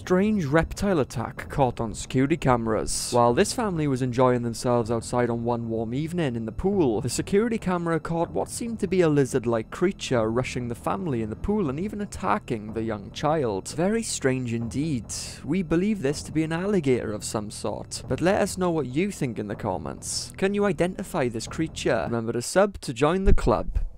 strange reptile attack caught on security cameras. While this family was enjoying themselves outside on one warm evening in the pool, the security camera caught what seemed to be a lizard-like creature rushing the family in the pool and even attacking the young child. Very strange indeed. We believe this to be an alligator of some sort, but let us know what you think in the comments. Can you identify this creature? Remember to sub to join the club.